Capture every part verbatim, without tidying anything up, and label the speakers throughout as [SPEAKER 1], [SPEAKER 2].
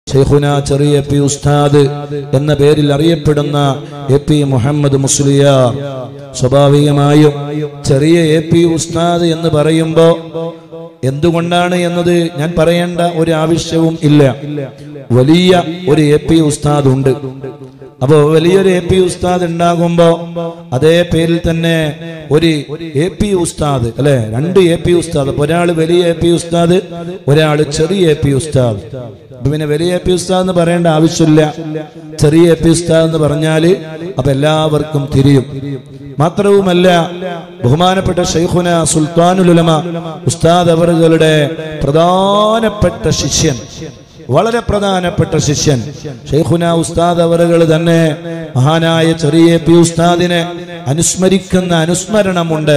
[SPEAKER 1] ശൈഖുന ചെറിയ പി ഉസ്താദ് എന്ന പേരിൽ അറിയപ്പെടുന്ന എ പി മുഹമ്മദ് മുസ്ലിയാർ. സ്വാഭാവികമായും ചെറിയ എ പി ഉസ്താദ് എന്ന് പറയുമ്പോ എന്തുകൊണ്ടാണ് എന്നത് ഞാൻ പറയേണ്ട ഒരു ആവശ്യവും ഇല്ല. വലിയ ഒരു എ പി ഉസ്താദ് ഉണ്ട്. അപ്പോ വലിയൊരു എ പി ഉസ്താദ് ഉണ്ടാകുമ്പോ അതേ പേരിൽ തന്നെ ഒരു എ പി ഉസ്താദ് അല്ലെ, രണ്ട് എ പി ഉസ്താദ്. ഒരാള് വലിയ എ പി ഉസ്താദ്, ഒരാള് ചെറിയ എ പി ഉസ്താദ്. പിന്നെ വലിയ എ പി ഉസ്താദ് എന്ന് പറയേണ്ട ആവശ്യമില്ല. ചെറിയ എ പി ഉസ്താദ് എന്ന് പറഞ്ഞാല് അപ്പൊ എല്ലാവർക്കും തിരിയും. മാത്രവുമല്ല, ബഹുമാനപ്പെട്ട ശൈഖുന സുൽത്താനുൽ ഉലമ ഉസ്താദ് അവറുകളുടെ പ്രധാനപ്പെട്ട ശിഷ്യൻ, വളരെ പ്രധാനപ്പെട്ട ശിഷ്യൻ ശൈഖുന ഉസ്താദ് അവറുകൾ തന്നെ മഹാനായ ചെറിയ പി ഉസ്താദിനെ അനുസ്മരിക്കുന്ന അനുസ്മരണമുണ്ട്.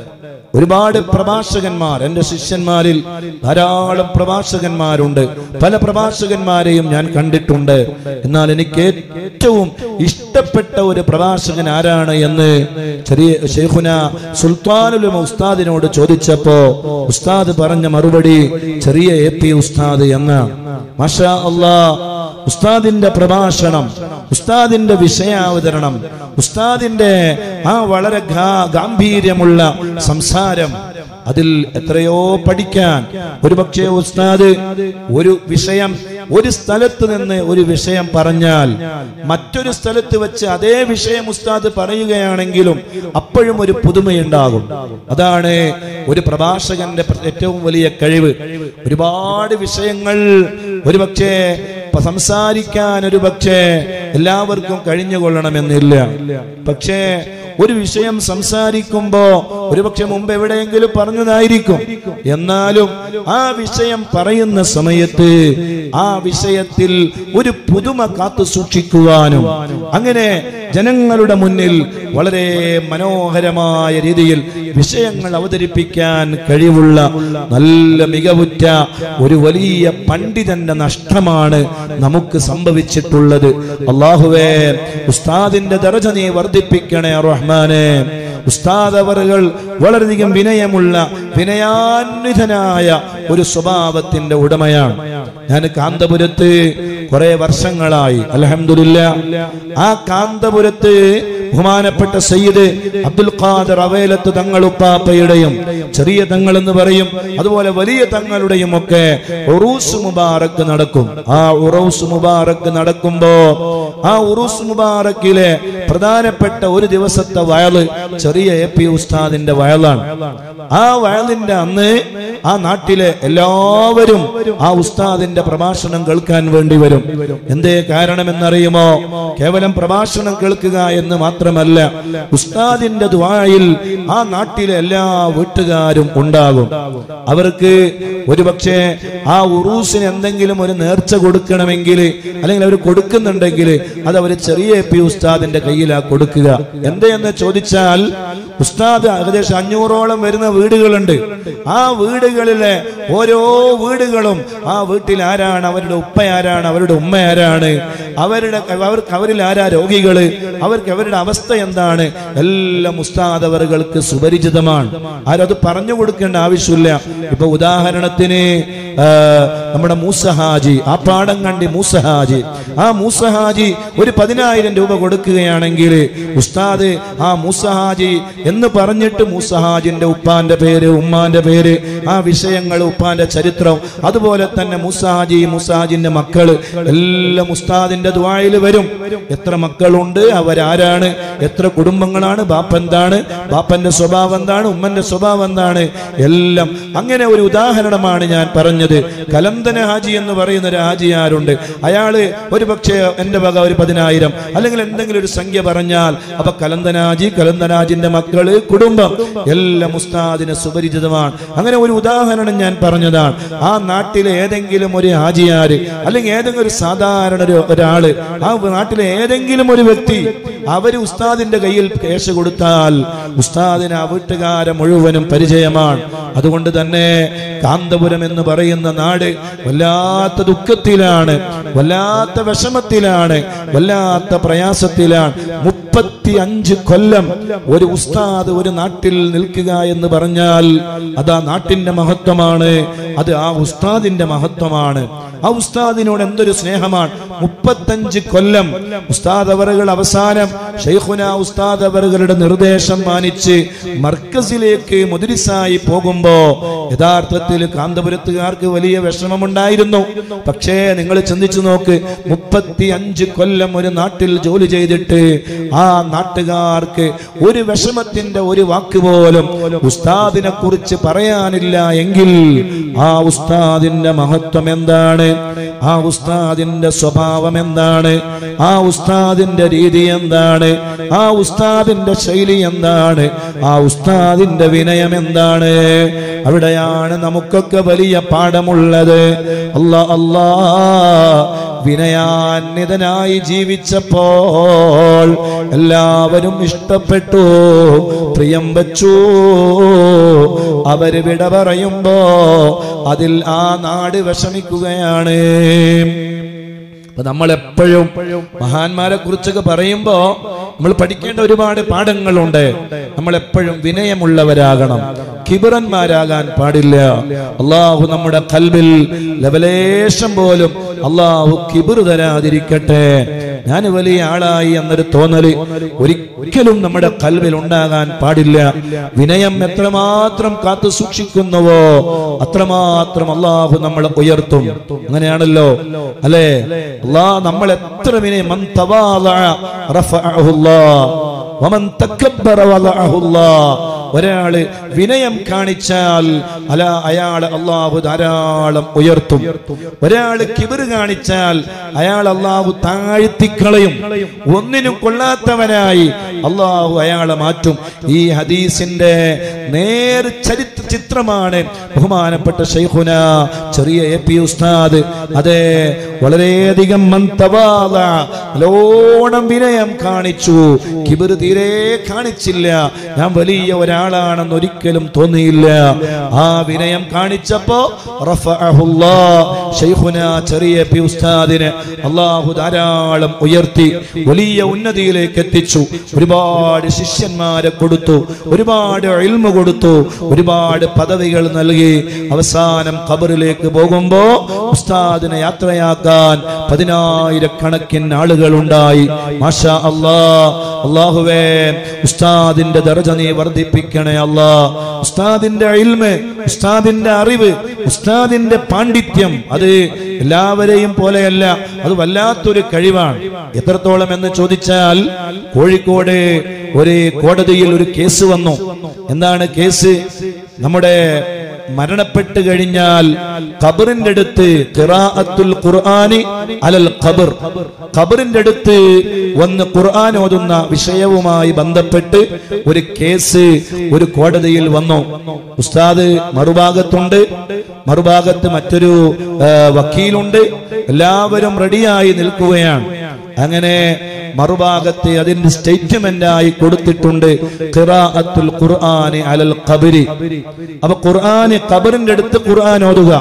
[SPEAKER 1] ഒരുപാട് പ്രഭാഷകന്മാർ, എന്റെ ശിഷ്യന്മാരിൽ ധാരാളം പ്രഭാഷകന്മാരുണ്ട്. പല പ്രഭാഷകന്മാരെയും ഞാൻ കണ്ടിട്ടുണ്ട്. എന്നാൽ എനിക്ക് ഏറ്റവും ഇഷ്ടപ്പെട്ട ഒരു പ്രഭാഷകൻ ആരാണ് എന്ന് ചെറിയ ശൈഖുന സുൽത്താനുൽ ഉലമ ഉസ്താദിനോട് ചോദിച്ചപ്പോ ഉസ്താദ് പറഞ്ഞ മറുപടി ചെറിയ എ പി ഉസ്താദ് എന്ന. മാഷാ അല്ലാഹ്, ഉസ്താദിന്റെ പ്രഭാഷണം, ഉസ്താദിന്റെ വിഷയാവതരണം, ഉസ്താദിന്റെ ആ വളരെ ഗാംഭീര്യമുള്ള സംസാരം, അതിൽ എത്രയോ പഠിക്കാൻ. ഒരുപക്ഷെ ഉസ്താദ് ഒരു വിഷയം ഒരു സ്ഥലത്ത് നിന്ന് ഒരു വിഷയം പറഞ്ഞാൽ മറ്റൊരു സ്ഥലത്ത് വെച്ച് അതേ വിഷയം ഉസ്താദ് പറയുകയാണെങ്കിലും അപ്പോഴും ഒരു പുതുമയുണ്ടാകും. അതാണ് ഒരു പ്രഭാഷകന്റെ ഏറ്റവും വലിയ കഴിവ്. ഒരുപാട് വിഷയങ്ങൾ ഒരുപക്ഷെ സംസാരിക്കാൻ ഒരു പക്ഷേ എല്ലാവർക്കും കഴിഞ്ഞുകൊള്ളണമെന്നില്ല. പക്ഷേ ഒരു വിഷയം സംസാരിക്കുമ്പോ ഒരുപക്ഷെ മുമ്പ് എവിടെയെങ്കിലും പറഞ്ഞതായിരിക്കും. എന്നാലും ആ വിഷയം പറയുന്ന സമയത്ത് ആ വിഷയത്തിൽ ഒരു പുതുമ കാത്തു സൂക്ഷിക്കുവാനും അങ്ങനെ ജനങ്ങളുടെ മുന്നിൽ വളരെ മനോഹരമായ രീതിയിൽ വിഷയങ്ങൾ അവതരിപ്പിക്കാൻ കഴിവുള്ള നല്ല മികവുറ്റ ഒരു വലിയ പണ്ഡിതന്റെ നഷ്ടമാണ് നമുക്ക് സംഭവിച്ചിട്ടുള്ളത്. അല്ലാഹുവേ, ഉസ്താദിന്റെ ദറജ നീ വർദ്ധിപ്പിക്കണേ റഹ്മാനെ. ഉസ്താദ് അവറുകൾ വളരെയധികം വിനയമുള്ള വിനയാന്വിതനായ ഒരു സ്വഭാവത്തിന്റെ ഉടമയാണ്. ഞാൻ കാന്തപുരത്ത് കുറെ വർഷങ്ങളായി, അൽഹംദുലില്ലാഹ്. ആ കാന്തപുരത്ത് ബഹുമാനപ്പെട്ട സയ്യിദ് അബ്ദുൽ ഖാദിർ അവൈലത്ത് തങ്ങളുപ്പാപ്പയുടെയും ചെറിയ തങ്ങൾ എന്ന് പറയും, അതുപോലെ വലിയ തങ്ങളുടെയും ഒക്കെ ഉറൂസ് മുബാറക്ക് നടക്കും. ആ ഉറൂസ് മുബാറക്ക് നടക്കുമ്പോ ആ ഉറൂസ് മുബാറക്കിലെ പ്രധാനപ്പെട്ട ഒരു ദിവസത്തെ വയല് ചെറിയ എ പി ഉസ്താദിന്റെ വയലാണ്. ആ വയലിന്റെ അന്ന് ആ നാട്ടിലെ എല്ലാവരും ആ ഉസ്താദിന്റെ പ്രഭാഷണം കേൾക്കാൻ വേണ്ടി വരും. എന്തേ കാരണമെന്നറിയുമോ? കേവലം പ്രഭാഷണം കേൾക്കുക എന്ന് മാത്രമല്ല, ഉസ്താദിന്റെ ദുആയിൽ ആ നാട്ടിലെ എല്ലാ വീട്ടുകാരും ഉണ്ടാകും. അവർക്ക് ഒരുപക്ഷെ ആ ഉറൂസിന് എന്തെങ്കിലും ഒരു നേർച്ച കൊടുക്കണമെങ്കിൽ, അല്ലെങ്കിൽ അവർ കൊടുക്കുന്നുണ്ടെങ്കിൽ അത് അവർ ചെറിയ പി ഉസ്താദിന്റെ കയ്യിലാ കൊടുക്കുക. എന്തെന്ന് ചോദിച്ചാൽ, ഉസ്താദ് ഏകദേശം അഞ്ഞൂറോളം വരുന്ന വീടുകളുണ്ട്. ആ വീടുകളിലെ ഓരോ വീടുകളും ആ വീട്ടിൽ ആരാണ്, അവരുടെ ഉപ്പ ആരാണ്, അവരുടെ ഉമ്മ ആരാണ്, അവരുടെ അവർക്ക് അവരിൽ ആരാ രോഗികള്, അവർക്ക് അവരുടെ അവസ്ഥ എന്താണ്, എല്ലാം ഉസ്താദ് അവർക്ക് സുപരിചിതമാണ്. ആരും അത് പറഞ്ഞു കൊടുക്കേണ്ട ആവശ്യമില്ല. ഇപ്പൊ ഉദാഹരണത്തിന് നമ്മുടെ മൂസഹാജി, ആ പാടം കണ്ടി മൂസഹാജി, ആ മൂസഹാജി ഒരു പതിനായിരം രൂപ കൊടുക്കുകയാണെങ്കിൽ ഉസ്താദ് ആ മൂസഹാജി എന്ന് പറഞ്ഞിട്ട് മൂസഹാജിന്റെ ഉപ്പാന്റെ പേര്, ഉമ്മാന്റെ പേര്, ആ വിഷയങ്ങൾ, ഉപ്പാന്റെ ചരിത്രം, അതുപോലെ തന്നെ മൂസഹാജി, മൂസഹാജിന്റെ മക്കള് എല്ലാം ഉസ്താദിന്റെ ദുആയിൽ വരും. എത്ര മക്കളുണ്ട്, അവരാരാണ്, എത്ര കുടുംബങ്ങളാണ്, ബാപ്പ എന്താണ്, ബാപ്പന്റെ സ്വഭാവം എന്താണ്, ഉമ്മന്റെ സ്വഭാവം എന്താണ്, എല്ലാം. അങ്ങനെ ഒരു ഉദാഹരണമാണ് ഞാൻ പറഞ്ഞത്. കലന്തന ഹാജി എന്ന് പറയുന്ന ഒരു ഹാജിയാരുണ്ട്. അയാള് ഒരു പക്ഷേ എന്റെ വക ഒരു പതിനായിരം അല്ലെങ്കിൽ എന്തെങ്കിലും ഒരു സംഖ്യ പറഞ്ഞാൽ അപ്പൊ കലന്തനാജി, കലന്തനാജിന്റെ മക്കള്, കുടുംബം എല്ലാം ഉസ്താദിന് സുപരിചിതമാണ്. അങ്ങനെ ഒരു ഉദാഹരണം ഞാൻ പറഞ്ഞതാണ്. ആ നാട്ടിലെ ഏതെങ്കിലും ഒരു ഹാജിയാര് അല്ലെങ്കിൽ ഏതെങ്കിലും ഒരു സാധാരണ ഒരു ഒരാള്, ആ നാട്ടിലെ ഏതെങ്കിലും ഒരു വ്യക്തി അവര് ഉസ്താദിന്റെ കയ്യിൽ കേസ് കൊടുത്താൽ ഉസ്താദിന് ആ വീട്ടുകാരെ മുഴുവനും പരിചയമാണ്. അതുകൊണ്ട് തന്നെ കാന്തപുരം എന്ന് പറയുന്ന നാട് വല്ലാത്ത ദുഃഖത്തിലാണ്, വല്ലാത്ത വിഷമത്തിലാണ്, വല്ലാത്ത പ്രയാസത്തിലാണ്. മുപ്പത്തി അഞ്ച് കൊല്ലം ഒരു ഉസ്താദ് ഒരു നാട്ടിൽ നിൽക്കുക എന്ന് പറഞ്ഞാൽ അത് ആ നാട്ടിന്റെ മഹത്വമാണ്, അത് ആ ഉസ്താദിന്റെ മഹത്വമാണ്. ആ ഉസ്താദിനോട് എന്തൊരു സ്നേഹമാണ്. മുപ്പത്തഞ്ച് കൊല്ലം ഉസ്താദ് അവറുകൾ അവസാനം ശൈഖുന ഉസ്താദ് അവറുകളുടെ നിർദ്ദേശം മാനിച്ച് മർക്കസിലേക്ക് മുദ്രിസായി പോകുമ്പോ യഥാർത്ഥത്തിൽ കാന്തപുരത്തുകാർക്ക് വലിയ വിഷമമുണ്ടായിരുന്നു. പക്ഷേ നിങ്ങൾ ചിന്തിച്ചു നോക്ക്, മുപ്പത്തി അഞ്ച് കൊല്ലം ഒരു നാട്ടിൽ ജോലി ചെയ്തിട്ട് ആ നാട്ടുകാർക്ക് ഒരു വിഷമത്തിന്റെ ഒരു വാക്ക് പോലും ഉസ്താദിനെ കുറിച്ച് പറയാനില്ല എങ്കിൽ ആ ഉസ്താദിന്റെ മഹത്വം എന്താണ്, ആ ഉസ്താദിന്റെ സ്വഭാവം എന്താണ്, ആ ഉസ്താദിന്റെ രീതി എന്താണ്, ആ ഉസ്താദിന്റെ ശൈലി എന്താണ്, ആ ഉസ്താദിന്റെ വിനയം എന്താണ്? അവിടെയാണ് നമുക്കൊക്കെ വലിയ പാഠമുള്ളത്. അല്ലാ അല്ലാ വിനയാന്വിതനായി ജീവിച്ചപ്പോൾ എല്ലാവരും ഇഷ്ടപ്പെട്ടു, പ്രിയം വച്ചു. അവര് വിട പറയുമ്പോ അതിൽ ആ നാട് വിഷമിക്കുകയാണ്. നമ്മൾ എപ്പോഴും മഹാന്മാരെ കുറിച്ചൊക്കെ പറയുമ്പോ നമ്മൾ പഠിക്കേണ്ട ഒരുപാട് പാഠങ്ങളുണ്ട്. നമ്മൾ എപ്പോഴും വിനയമുള്ളവരാകണം, കിബിറന്മാരാകാൻ പാടില്ല. അള്ളാഹു നമ്മുടെ ഖൽബിൽ ലവലേശം പോലും അള്ളാഹു കിബിർ തരാതിരിക്കട്ടെ. ഞാൻ വലിയ ആളായി എന്നൊരു തോന്നല് ഒരിക്കലും നമ്മുടെ ഖൽബിൽ ഉണ്ടാകാൻ പാടില്ല. വിനയം എത്രമാത്രം കാത്തു സൂക്ഷിക്കുന്നുവോ അത്രമാത്രം അള്ളാഹു നമ്മളെ ഉയർത്തും. അങ്ങനെയാണല്ലോ അല്ലേ? അള്ളാഹ് നമ്മൾ എത്ര വിനയം, മൻ തവാളഅ റഫഅഹുല്ലാഹ് വമൻ തകബ്ബറ വദഅഹുല്ലാഹ്. ഒരാള് വിനയം കാണിച്ചാൽ അല അയാളെ അള്ളാഹു ധാരാളം ഉയർത്തും. ഒരാള് കിബിർ കാണിച്ചാൽ അയാൾ അള്ളാഹു താഴ്ത്തിക്കളയും, ഒന്നിനും കൊള്ളാത്തവനായി അള്ളാഹു അയാളെ മാറ്റും. ഈ ഹദീസിന്റെ നേർ ചരിത്ര ചിത്രമാണ് ബഹുമാനപ്പെട്ട ശൈഖുന ചെറിയ എ പി ഉസ്താദ്. അതെ, വളരെയധികം നല്ലോണം വിനയം കാണിച്ചു, കിബിർ തീരെ കാണിച്ചില്ല. ഞാൻ വലിയ ഒരാളാണെന്ന് ഒരിക്കലും തോന്നിയില്ല. ആ വിനയം കാണിച്ചപ്പോ റഫഅഹുല്ലാഹ്, ശൈഖുന ചെറിയ എ പി ഉസ്താദിനെ അള്ളാഹു ധാരാളം ഉയർത്തി, വലിയ ഉന്നതിയിലേക്ക് എത്തിച്ചു. ഒരുപാട് ശിഷ്യന്മാരെ കൊടുത്തു, ഒരുപാട് ഇൽമു കൊടുത്തു, ഒരുപാട് പദവികൾ നൽകി. അവസാനം ഖബറിലേക്ക് പോകുമ്പോ ഉസ്താദിനെ യാത്രയാക്കാൻ പതിനായിരക്കണക്കിന് ആളുകൾ ഉണ്ടായി. മാഷാ അല്ലാഹ്. അല്ലാഹുവേ, ഉസ്താദിന്റെ ദർജ നീ വർദ്ധിപ്പിക്കണേ അല്ലാ. ഉസ്താദിന്റെ ഇൽമ്, ഉസ്താദിന്റെ അറിവ്, ഉസ്താദിന്റെ പാണ്ഡിത്യം അത് എല്ലാവരെയും പോലെയല്ല, അത് വല്ലാത്തൊരു കഴിവാണ്. എത്രത്തോളം എന്ന് ചോദിച്ചാൽ, കോഴിക്കോട് ഒരു കോടതിയിൽ ഒരു കേസ് വന്നു. എന്താണ് കേസ്? നമ്മുടെ മരണപ്പെട്ട് കഴിഞ്ഞാൽ ഖബറിന്റെ അടുത്ത് ഖിറാഅത്തുൽ ഖുർആനി അലൽ ഖബർ, ഖബറിന്റെ അടുത്ത് വന്ന് ഖുർആൻ ഓതുന്ന വിഷയവുമായി ബന്ധപ്പെട്ട് ഒരു കേസ് ഒരു കോടതിയിൽ വന്നു. ഉസ്താദ് മറുഭാഗത്തുണ്ട്, മറുഭാഗത്ത് മറ്റൊരു വക്കീലുണ്ട്. എല്ലാവരും റെഡിയായി നിൽക്കുകയാണ്. അങ്ങനെ മറുഭാഗത്ത് അതിന്റെ സ്റ്റേറ്റ്മെന്റ് ആയി കൊടുത്തിട്ടുണ്ട് ഖിറാഅത്തുൽ ഖുർആനി അലൽ ഖബരി. അപ്പൊ ഖുർആന് ഖബറിന്റെ അടുത്ത് ഖുർആൻ ഓതുക.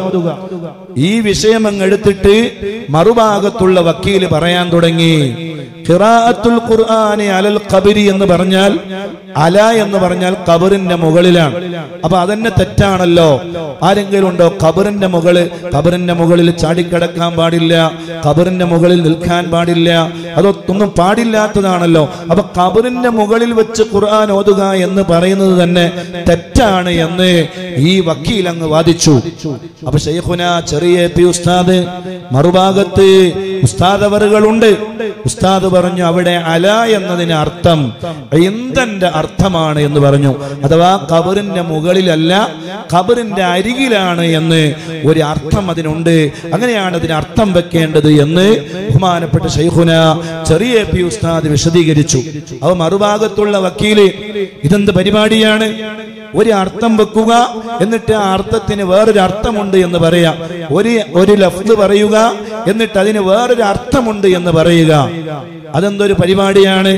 [SPEAKER 1] ഈ വിഷയം അങ്ങ് എടുത്തിട്ട് മറുഭാഗത്തുള്ള വക്കീല് പറയാൻ തുടങ്ങി, ഖിറാഅത്തുൽ ഖുർആനി അലൽ ഖബരി എന്ന് പറഞ്ഞാൽ, അല എന്ന് പറഞ്ഞാൽ ഖബറിന്റെ മുകളിലാണ്. അപ്പൊ അതന്നെ തെറ്റാണല്ലോ. ആരെങ്കിലും ഉണ്ടോ ഖബറിന്റെ മുകളിൽ, ഖബറിന്റെ മുകളിൽ ചാടിക്കടക്കാൻ പാടില്ല, ഖബറിന്റെ മുകളിൽ നിൽക്കാൻ പാടില്ല, അതൊന്നും പാടില്ലാത്തതാണല്ലോ. അപ്പൊ ഖബറിന്റെ മുകളിൽ വെച്ച് ഖുർആൻ ഓതുക എന്ന് പറയുന്നത് തന്നെ തെറ്റാണ് എന്ന് ഈ വക്കീൽ അങ്ങ് വാദിച്ചു. അപ്പൊ ശൈഖുന ചെറിയ പി ഉസ്താദ് മറുഭാഗത്ത് ഉസ്താദ് അവറുകളുണ്ട്. ഉസ്താദ് പറഞ്ഞു, അവിടെ അല എന്നതിന് അർത്ഥം ഇന്ധന്റെ അർത്ഥമാണ് എന്ന് പറഞ്ഞു. അഥവാ ഖബറിന്റെ മുകളിലല്ല, ഖബറിന്റെ അരികിലാണ് എന്ന് ഒരു അർത്ഥം അതിനുണ്ട്. അങ്ങനെയാണ് അതിന് അർത്ഥം വെക്കേണ്ടത് എന്ന് ബഹുമാനപ്പെട്ട ശൈഖുന ചെറിയ പി ഉസ്താദ് വിശദീകരിച്ചു. അവ മറുഭാഗത്തുള്ള വക്കീല്, ഇതെന്ത് പരിപാടിയാണ്? ഒരു അർത്ഥം വെക്കുക, എന്നിട്ട് ആ അർത്ഥത്തിന് വേറൊരു അർത്ഥമുണ്ട് എന്ന് പറയാം. ഒരു ഒരു ലഫ്ദ് പറയുക, എന്നിട്ട് അതിന് വേറൊരു അർത്ഥമുണ്ട് എന്ന് പറയുക. അതെന്തൊരു പരിപാടിയാണ്?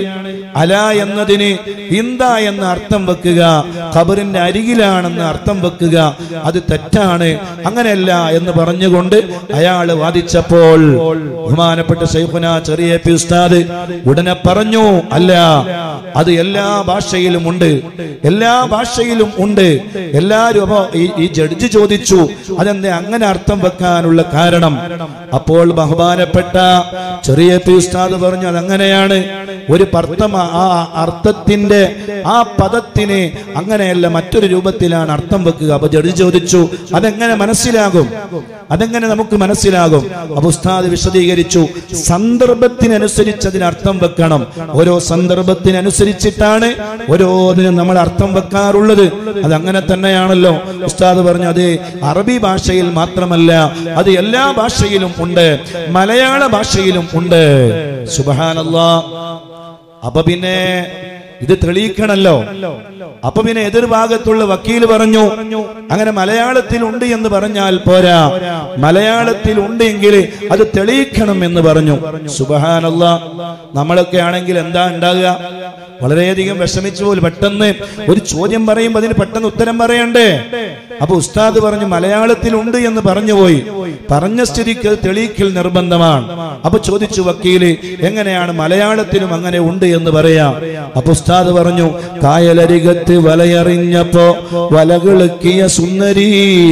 [SPEAKER 1] അല എന്നതിന് ഇന്ത എന്ന അർത്ഥം വെക്കുക, ഖബറിന്റെ അരികിലാണെന്ന് അർത്ഥം വെക്കുക, അത് തെറ്റാണ്, അങ്ങനെയല്ല എന്ന് പറഞ്ഞുകൊണ്ട് അയാൾ വാദിച്ചപ്പോൾ ബഹുമാനപ്പെട്ട ശൈഖുനാ ചെറിയ പി ഉസ്താദ് ഉടനെ പറഞ്ഞു, അല്ല, അത് എല്ലാ ഭാഷയിലും ഉണ്ട്, എല്ലാ ഭാഷയിലും ഉണ്ട്. എല്ലാരും അപ്പോ ഈ ജഡ്ജി ചോദിച്ചു, അതെന്താ അങ്ങനെ അർത്ഥം വെക്കാനുള്ള കാരണം? അപ്പോൾ ബഹുമാനപ്പെട്ട ചെറിയ പി ഉസ്താദ് പറഞ്ഞു, അതങ്ങനെയാണ്. ഒരു പർത്തമ ആ അർത്ഥത്തിന്റെ ആ പദത്തിന് അങ്ങനെയല്ല, മറ്റൊരു രൂപത്തിലാണ് അർത്ഥം വെക്കുക. അപ്പൊ ജഡ്ജി ചോദിച്ചു, അതെങ്ങനെ മനസ്സിലാകും, അതെങ്ങനെ നമുക്ക് മനസ്സിലാകും? അപ്പൊ ഉസ്താദ് വിശദീകരിച്ചു, സന്ദർഭത്തിനനുസരിച്ച് അതിന് അർത്ഥം വെക്കണം. ഓരോ സന്ദർഭത്തിനനുസരിച്ചിട്ടാണ് ഓരോന്നിനും നമ്മൾ അർത്ഥം വെക്കാറുള്ളത്. അത് അങ്ങനെ തന്നെയാണല്ലോ. ഉസ്താദ് പറഞ്ഞു, അത് അറബി ഭാഷയിൽ മാത്രമല്ല, അത് എല്ലാ ഭാഷയിലും ഉണ്ട്, മലയാള ഭാഷയിലും ഉണ്ട്. സുബ്ഹാനല്ലാഹ്. അപ്പൊ പിന്നെ ഇത് തെളിയിക്കണല്ലോ. അപ്പൊ പിന്നെ എതിർഭാഗത്തുള്ള വക്കീൽ പറഞ്ഞു, അങ്ങനെ മലയാളത്തിൽ ഉണ്ട് എന്ന് പറഞ്ഞാൽ പോരാ, മലയാളത്തിൽ ഉണ്ടെങ്കിൽ അത് തെളിയിക്കണം എന്ന് പറഞ്ഞു. സുബ്ഹാനല്ലാഹ്. നമ്മളൊക്കെ ആണെങ്കിൽ എന്താ ഉണ്ടാകുക? വളരെയധികം വിഷമിച്ചു പോലും. പെട്ടെന്ന് ഒരു ചോദ്യം പറയുമ്പോൾ അതിന് പെട്ടെന്ന് ഉത്തരം പറയണ്ടേ? അപ്പൊ ഉസ്താദ് പറഞ്ഞു, മലയാളത്തിൽ ഉണ്ട് എന്ന് പറഞ്ഞു പോയി, പറഞ്ഞ സ്ഥിതിക്ക് തെളിയിക്കൽ നിർബന്ധമാണ്. അപ്പൊ ചോദിച്ചു വക്കീല്, എങ്ങനെയാണ് മലയാളത്തിലും അങ്ങനെ ഉണ്ട് എന്ന് പറയാം? അപ്പൊ ഉസ്താദ് പറഞ്ഞു, കായലരികത്ത് വലയറിഞ്ഞപ്പോ വലകിളക്കിയ സുന്ദരീ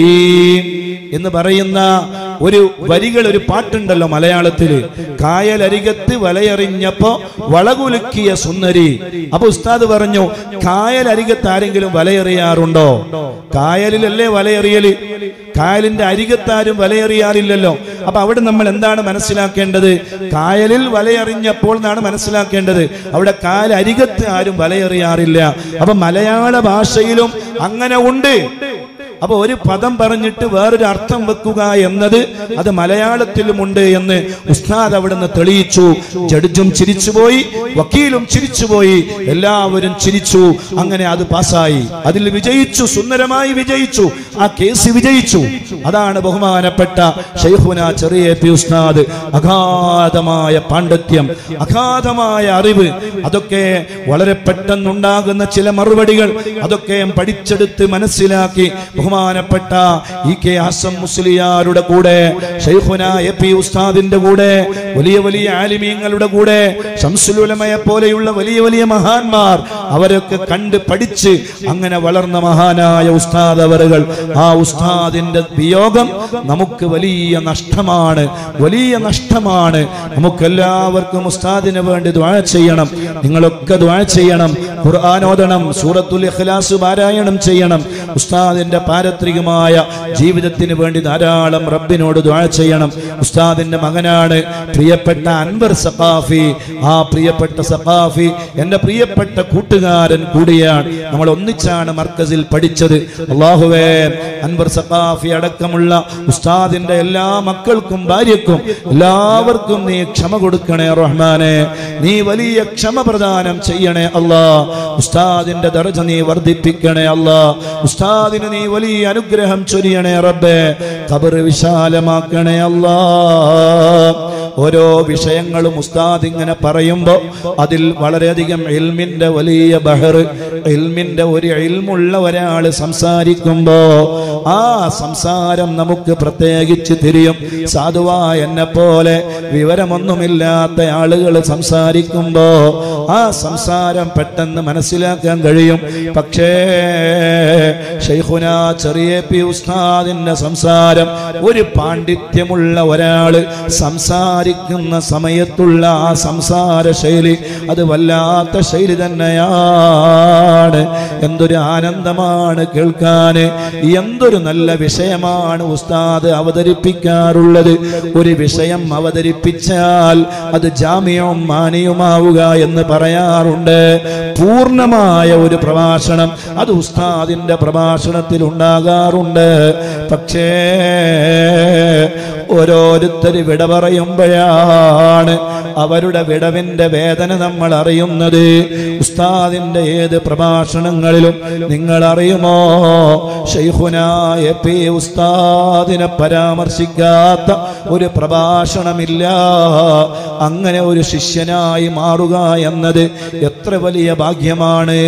[SPEAKER 1] എന്ന് പറയുന്ന ഒരു വരികൾ, ഒരു പാട്ടുണ്ടല്ലോ മലയാളത്തില്. കായലരികത്ത് വലയറിഞ്ഞപ്പോ വളകുലുക്കിയ സുന്ദരി. അപ്പൊ ഉസ്താദ് പറഞ്ഞു, കായലരികത്ത് ആരെങ്കിലും വലയെറിയാറുണ്ടോ? കായലിലല്ലേ വലയെറിയല്, കായലിന്റെ അരികത്താരും വലയെറിയാറില്ലല്ലോ. അപ്പൊ അവിടെ നമ്മൾ എന്താണ് മനസ്സിലാക്കേണ്ടത്? കായലിൽ വലയെറിഞ്ഞപ്പോൾ എന്നാണ് മനസ്സിലാക്കേണ്ടത്. അവിടെ കായൽ അരികത്ത് ആരും വലയെറിയാറില്ല. അപ്പൊ മലയാള ഭാഷയിലും അങ്ങനെ ഉണ്ട്. അപ്പൊ ഒരു പദം പറഞ്ഞിട്ട് വേറൊരു അർത്ഥം വെക്കുക എന്നത് അത് മലയാളത്തിലുമുണ്ട് എന്ന് ഉസ്താദ് അവിടുന്ന് തെളിയിച്ചു. ജഡ്ജും ചിരിച്ചുപോയി, വക്കീലും ചിരിച്ചുപോയി, എല്ലാവരും ചിരിച്ചു. അങ്ങനെ അത് പാസ്സായി, അതിൽ വിജയിച്ചു, സുന്ദരമായി വിജയിച്ചു, ആ കേസ് വിജയിച്ചു. അതാണ് ബഹുമാനപ്പെട്ട ശൈഖുനാ ചെറിയ പി ഉസ്താദ്. അഗാധമായ പാണ്ഡിത്യം, അഗാധമായ അറിവ്, അതൊക്കെ വളരെ പെട്ടെന്നുണ്ടാകുന്ന ചില മറുപടികൾ അതൊക്കെ പഠിച്ചെടുത്ത് മനസ്സിലാക്കി ബഹുമാനപ്പെട്ട ഇ കെ ഹസൻ മുസ്ലിയാരുടെ കൂടെ, ശൈഖുനാ എ പി ഉസ്താദിന്റെ കൂടെ, വലിയ വലിയ ആലിമീങ്ങളുടെ കൂടെ, ശംസുൽ ഉലമയെ പോലെയുള്ള വലിയ വലിയ മഹാന്മാർ, അവരൊക്കെ കണ്ട് പഠിച്ച് അങ്ങനെ വളർന്ന മഹാനായ ഉസ്താദ് അവറുകൾ. ആ ഉസ്താദിന്റെ വിയോഗം നമുക്ക് വലിയ നഷ്ടമാണ്, വലിയ നഷ്ടമാണ്. നമുക്കെല്ലാവർക്കും ഉസ്താദിന് വേണ്ടി ദുആ ചെയ്യണം. നിങ്ങളൊക്കെ ദുആ ചെയ്യണം, ഖുർആൻ ഓതണം, സൂറത്തുൽ ഇഖ്ലാസ് പാരായണം ചെയ്യണം. ഉസ്താദിന്റെ പാരത്രികമായ ജീവിതത്തിന് വേണ്ടി ധാരാളം റബ്ബിനോട് ദുആ ചെയ്യണം. ഉസ്താദിന്റെ മകനാണ് പ്രിയപ്പെട്ട അൻവർ സഖാഫി. ആ പ്രിയപ്പെട്ട സഖാഫി എന്റെ പ്രിയപ്പെട്ട കൂട്ടുകാരൻ കൂടിയാണ്. നമ്മൾ ഒന്നിച്ചാണ് മർക്കസിൽ പഠിച്ചത്. അല്ലാഹുവേ, അൻവർ സഖാഫി അടക്കമുള്ള ഉസ്താദിന്റെ എല്ലാ മക്കൾക്കും ഭാര്യക്കും എല്ലാവർക്കും നീ ക്ഷമ കൊടുക്കണേ റഹ്മാനെ. നീ വലിയ ക്ഷമ പ്രദാനം ചെയ്യണേ അല്ലാ. ഉസ്താദിന്റെ ദർജ നീ വർദ്ധിപ്പിക്കണേ അല്ലാ. ഉസ്താദിന് നീ വലിയ അനുഗ്രഹം ചൊരിയണേ റബ്ബേ. ഖബർ വിശാലമാക്കണേ അല്ലാ. ഓരോ വിഷയങ്ങളും ഉസ്താദ് ഇങ്ങനെ പറയുമ്പോ അതിൽ വളരെയധികം ഇൽമിന്റെ വലിയ ബഹർ, ഇൽമിന്റെ ഒരു ഇൽമുള്ള ഒരാള് സംസാരിക്കുമ്പോ ആ സംസാരം നമുക്ക് പ്രത്യേകിച്ച് തിരിയും. സാധുവായ എന്നെ പോലെ വിവരമൊന്നുമില്ലാത്ത ആളുകൾ സംസാരിക്കുമ്പോ ആ സംസാരം പെട്ടെന്ന് മനസ്സിലാക്കാൻ കഴിയും. പക്ഷേ ശൈഖുനാ ചെറിയ പി ഉസ്താദിന്റെ സംസാരം, ഒരു പാണ്ഡിത്യമുള്ള ഒരാള് സംസാരിക്കുന്ന സമയത്തുള്ള ആ സംസാര ശൈലി, അത് വല്ലാത്ത ശൈലി തന്നെയാണ്. എന്തൊരു ആനന്ദമാണ് കേൾക്കാന്, എന്തൊരു നല്ല വിഷയമാണ് ഉസ്താദ് അവതരിപ്പിക്കാറുള്ളത്. ഒരു വിഷയം അവതരിപ്പിച്ചാൽ അത് ജാമിയും മാനിയുമാവുക എന്ന് പറയാറുണ്ട്. പൂർണ്ണമായ ഒരു പ്രഭാഷണം അത് ഉസ്താദിന്റെ പ്രഭാഷണത്തിൽ ഉണ്ടാകാറുണ്ട്. പക്ഷേ ഓരോരുത്തര് വിട പറയുമ്പോഴാണ് അവരുടെ വിടവിന്റെ വേദന നമ്മൾ അറിയുന്നത്. ഉസ്താദിന്റെ ഏത് പ്രഭാഷണങ്ങളിലും നിങ്ങൾ അറിയുമോ, ശൈഖുനാ എ പി ഉസ്താദിനെ പരാമർശിക്കാത്ത ഒരു പ്രഭാഷണമില്ല. അങ്ങനെ ഒരു ശിഷ്യനായി മാറുക എന്നത് എത്ര വലിയ ഭാഗ്യമാണ്.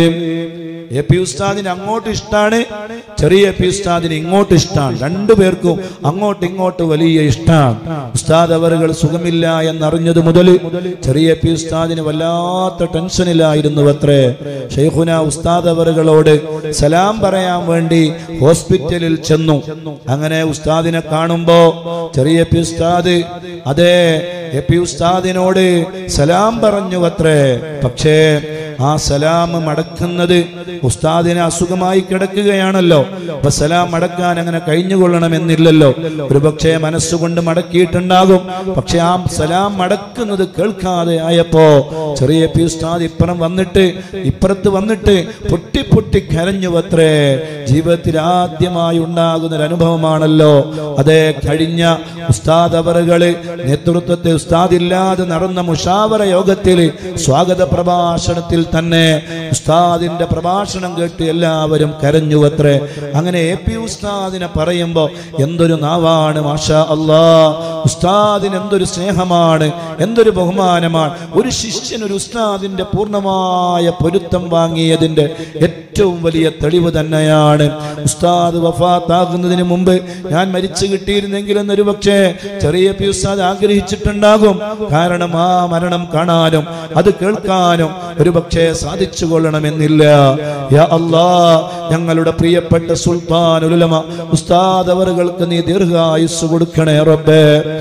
[SPEAKER 1] എ പി ഉസ്താദിന് അങ്ങോട്ട് ഇഷ്ടാണ്, ചെറിയ എ പി ഉസ്താദിന് ഇങ്ങോട്ട് ഇഷ്ടാണ്. രണ്ടുപേർക്കും അങ്ങോട്ട് ഇങ്ങോട്ട് വലിയ ഇഷ്ടാണ്. ഉസ്താദ് അവറുകൾ സുഖമില്ല എന്നറിഞ്ഞത് മുതൽ ചെറിയ എ പി ഉസ്താദിന് വല്ലാത്ത ടെൻഷനിലായിരുന്നു അത്രേ. ഷെയ്ഖുന ഉസ്താദ് അവറുകളോട് സലാം പറയാൻ വേണ്ടി ഹോസ്പിറ്റലിൽ ചെന്നു. അങ്ങനെ ഉസ്താദിനെ കാണുമ്പോ ചെറിയ എ പി ഉസ്താദ് അതെ എ പി ഉസ്താദിനോട് സലാം പറഞ്ഞു അത്രേ. പക്ഷേ ആ സലാം മടക്കുന്നത് ഉസ്താദിനെ അസുഖമായി കിടക്കുകയാണല്ലോ. അപ്പൊ സലാം മടക്കാൻ അങ്ങനെ കഴിഞ്ഞുകൊള്ളണമെന്നില്ലല്ലോ. ഒരു പക്ഷേ മനസ്സുകൊണ്ട് മടക്കിയിട്ടുണ്ടാകും. പക്ഷെ ആ സലാം മടക്കുന്നത് കേൾക്കാതെ ആയപ്പോ ചെറിയ പി ഉസ്താദ് ഇപ്പുറം വന്നിട്ട് ഇപ്പുറത്ത് വന്നിട്ട് പൊട്ടി പൊട്ടി കരഞ്ഞു അത്രേ. ജീവിതത്തിൽ ആദ്യമായി ഉണ്ടാകുന്ന ഒരു അനുഭവമാണല്ലോ അതേ. കഴിഞ്ഞ ഉസ്താദ് അവറുകള് നേതൃത്വത്തെ ഉസ്താദ് ഇല്ലാതെ നടന്ന മുഷാവറ യോഗത്തിൽ സ്വാഗത പ്രഭാഷണത്തിൽ തന്നെ ഉസ്താദിന്റെ പ്രഭാഷണം കേട്ട് എല്ലാവരും കരഞ്ഞു അത്രേ. അങ്ങനെ എ പി ഉസ്താദിനെ പറയുമ്പോ എന്തൊരു നാവാണ്, മാഷാ അല്ലാ. ഉസ്താദിന് എന്തൊരു സ്നേഹമാണ്, എന്തൊരു ബഹുമാനമാണ്. ഒരു ശിഷ്യൻ ഒരു ഉസ്താദിന്റെ പൂർണ്ണമായ പൊരുത്തം വാങ്ങിയതിന്റെ ഏറ്റവും വലിയ തെളിവ് തന്നെയാണ്. ഉസ്താദ് വഫാത്താകുന്നതിന് മുമ്പ് ഞാൻ മരിച്ചു കിട്ടിയിരുന്നെങ്കിൽ എന്നൊരു പക്ഷേ ചെറിയ പി ഉസ്താദ് ആഗ്രഹിച്ചിട്ടുണ്ടാകും. കാരണം ആ മരണം കാണാനും അത് കേൾക്കാനും ഒരു പക്ഷേ സാധിച്ചു കൊള്ളണമെന്നില്ല. യാ അല്ലാ, ഞങ്ങളുടെ പ്രിയപ്പെട്ട സുൽത്താനുൽ ഉലമ ഉസ്താദ് അവറുകൾക്ക് നീ ദീർഘായുസ് കൊടുക്കണേ റബ്ബേ,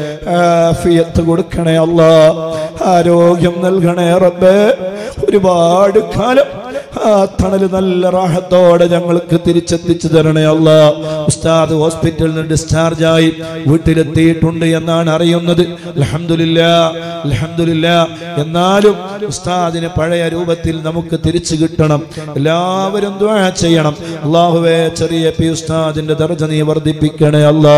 [SPEAKER 1] ആഫിയത്ത് കൊടുക്കണേ അല്ലാ, ആരോഗ്യം നൽകണേ റബ്ബേ. ഒരുപാട് കാലം ആ തണല് നല്ല റാഹത്തോടെ ഞങ്ങൾക്ക് തിരിച്ചെത്തിച്ചു തരണേ അല്ലാ. ഉസ്താദ് ഹോസ്പിറ്റലിൽ നിന്ന് ഡിസ്ചാർജ് ആയി വീട്ടിലെത്തിയിട്ടുണ്ട് എന്നാണ് അറിയുന്നത്. അൽഹംദുലില്ലാഹ് അൽഹംദുലില്ലാഹ്. എന്നാലും ഉസ്താദിനെ പഴയ രൂപത്തിൽ നമുക്ക് തിരിച്ചു കിട്ടണം. എല്ലാവരും ദുആ ചെയ്യണം. അല്ലാഹുവേ, ചെറിയ പി ഉസ്താദിന്റെ ദർജ നീ വർദ്ധിപ്പിക്കണേ അല്ലാ.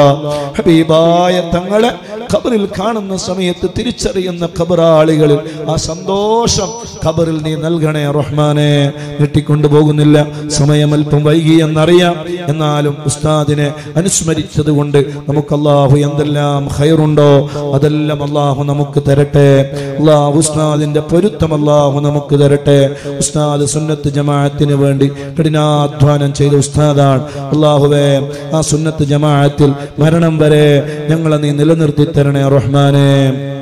[SPEAKER 1] ഹബീബായ തങ്ങളെ ഖബറിൽ കാണുന്ന സമയത്ത് തിരിച്ചറിയുന്ന ഖബറാളികളിൽ ആ സന്തോഷം ഖബറിൽ നീ നൽകണേ റഹ്മാനെ. നീട്ടിക്കൊണ്ടു പോകുന്നില്ല, സമയം അല്പം വൈകി എന്നറിയാം. എന്നാലും ഉസ്താദിനെ അനുസ്മരിച്ചത് കൊണ്ട് നമുക്ക് അല്ലാഹു എന്തെല്ലാം ഖൈറുണ്ടോ അതെല്ലാം അല്ലാഹു നമുക്ക് തരട്ടെ. അല്ലാഹു ഉസ്താദിന്റെ പൊരുത്തം അല്ലാഹു നമുക്ക് തരട്ടെ. ഉസ്താദ് സുന്നത്ത് ജമാഅത്തിന് വേണ്ടി കഠിനാധ്വാനം ചെയ്ത ഉസ്താദാണ്. അല്ലാഹുവേ, ആ സുന്നത്ത് ജമാഅത്തിൽ മരണം വരെ ഞങ്ങളെ നീ നിലനിർത്തി തരണേ റഹ്മാനെ.